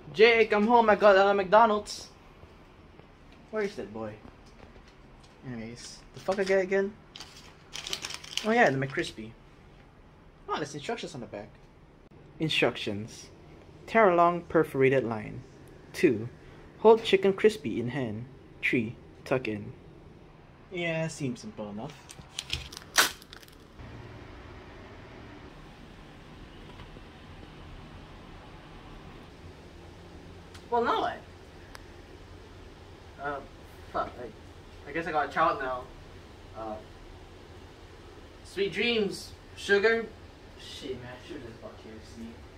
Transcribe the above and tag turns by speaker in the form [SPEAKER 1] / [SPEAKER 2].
[SPEAKER 1] Jake, I'm home. I got McDonald's. Where is that boy? Anyways, the fuck I get again? Oh yeah, the McCrispy. Oh, there's instructions on the back. Instructions. Tear along perforated line. 2. Hold chicken crispy in hand. 3. Tuck in. Yeah, seems simple enough. Well, now what? Fuck. I guess I got a child now. Sweet dreams, sugar. Shit, man, I should have just bought KFC.